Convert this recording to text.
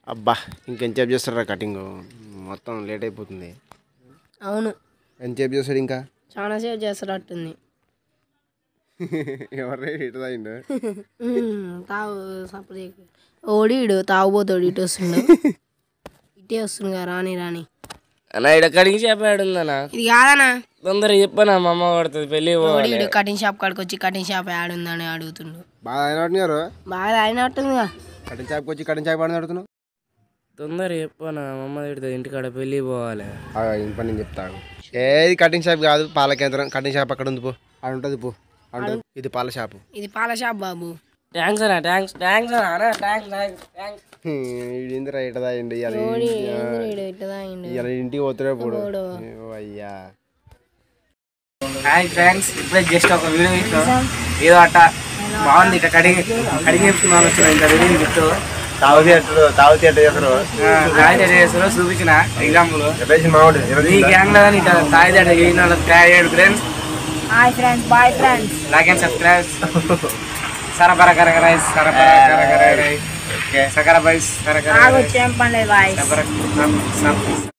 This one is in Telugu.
అబ్బా ఇంకెంతసేపు చేస్తారా కటింగ్ మొత్తం లేట్ అయిపోతుంది. అవును ఎంతసేపు చేస్తాడు ఇంకా చాలా సేపు చేస్తారట్టుంది. ఎవరు ఇటు తాగిండు తావు సపరేట్ ఓడిడు తాగుపోతాడు ఇటు వస్తుండు ఇటే వస్తుంది కదా రాని రాని అన్నా ఇక్కడ కటింగ్ షాప్ ఆడుందన్నా. ఇది కాదనా తొందరగా చెప్పనా మా అమ్మ పడుతుంది పెళ్ళి ఓడిడు కటింగ్ షాప్ కాడికి వచ్చి కటింగ్ షాప్ ఆడుందని అడుగుతుండు. బాగా అయినట్టున్నారు. బాగా అయినట్టుందిగా. కటింగ్ షాప్కి వచ్చి కటింగ్ షాప్ అని అడుగుతున్నావు. తొందరగా చెప్పనా మా అమ్మ తిడుతుంది ఇంటికాడ పెళ్ళి పోవాలి. ఇంక నేను చెప్తాను. ఏది కటింగ్ షాప్ కాదు పాల కేంద్రం. కటింగ్ షాప్ అక్కడ ఉంది పో ఆడ ఉంటుంది పో ఆడ ఇది పాల షాపు. ఇది పాల షాప్ బాబు. థ్యాంక్స్ అన్నా థ్యాంక్స్ థ్యాంక్స్ అన్నా థ్యాంక్స్. ఇందిరా ఇట తాగిండు ఇలా ఇంటికి పోతాడే పోడు అయ్యా. హాయ్ ఫ్రెండ్స్ ఇప్పుడే జస్ట్ ఒక వీడియో ఇస్తాం ఏదో అట్ట బాగుంది. ఇట్లా కడిగి చెప్తున్నాను వచ్చిన ఇంత వీడియో చెప్తూ తాగుతీ చేస్తారు చూపించిన ఎగ్జాంపుల్ ఈ గ్యాంగ్ లో కానీ ఇట్లా తాగితే చేసిన friends. Hi friends bye friends like and subscribe. సరఫరా కరగ రైస్ సరఫరా రైస్ సకర బైస్ సరకర బాయ్.